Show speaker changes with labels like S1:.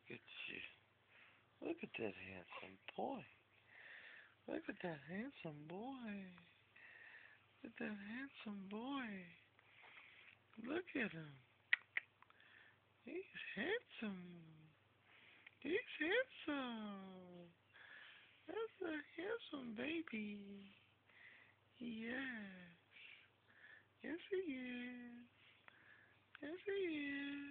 S1: at you. Look at that handsome boy. Look at that handsome boy. Look at that handsome boy. Look at him. He's handsome. He's handsome. That's a handsome baby. Yes. Yes, he is. Yes, he is.